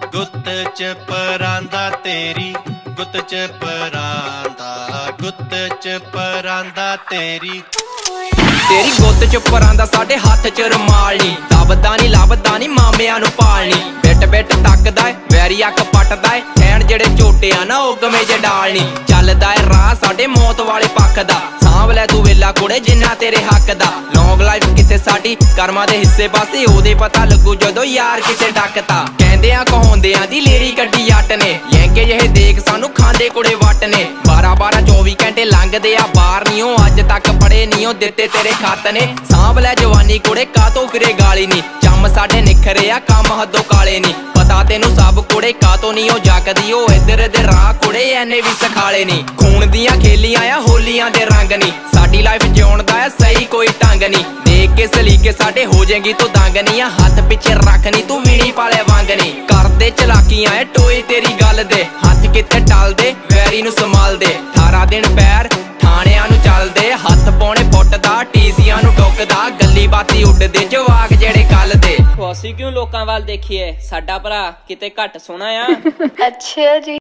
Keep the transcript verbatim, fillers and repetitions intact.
गुत्त च परांदा तेरी, गुत्त च परांदा, गुत्त च परांदा तेरी। तेरी गुत्त च परांदा साडे हाथ च रुमाल नी, लभदा नी लभदा नी मामियां नू पालनी। बिट बिट तकदा है वैरी अख पटदा है, खैण जेड़े झोटे आ ना ओ गमे च डालनी। चलदा है राह साडे मौत वाले पक्ख दा, सांभ लै तू वेला कुड़े जिन्ना तेरे हक दा। लॉन्ग लाइफ किथे साडी कर्मां दे हिस्से पासे, ओदे पता लगू जदों यार किसे डकता। कहंदे आ कहाउंदियां दी लेरी कड्डी जट ने, यंके जहे देख सानू खांदे कुड़े वट ने। बारह बारह चौबी घंटे लंघदे आ बाहर नी, ओ अज तक पड़े नी ओ दित्ते तेरे खत ने। सांभ लै जवानी कुड़े कातों फिरे गाली नी, चम साडे निखरे आ काम हदों काले नी। पता तेनू सब कुड़े कातों नी ओ जगदी, ओ इधर दे राह कुड़े एने भी सखाले नी। खून दियां खेलियां आ होलियां दे रंग नी, साडी लाइफ जिउण दा है सही कोई ढंग नी। देख के सलीके साडे हो जाएगी तू दंग नी, हाथ पिछे रखनी तू वीणी पाले वांग नी। करदे चलाकियां ए टोए तेरी गल दे, हाथ किथे टल दे वैरी नू संभाल दे। अठारह दिन पैर थाणियां नू चलदे, हथ पौने फुੱਟਦਾ टीसियां नू टुकदा। गल्ली बाती उड्डदे जवाक जेड़े कल दे। ਅਸੀਂ क्यों लोकां वाल देखिए, साडा भरा किते घट सोना आ। अच्छा जी।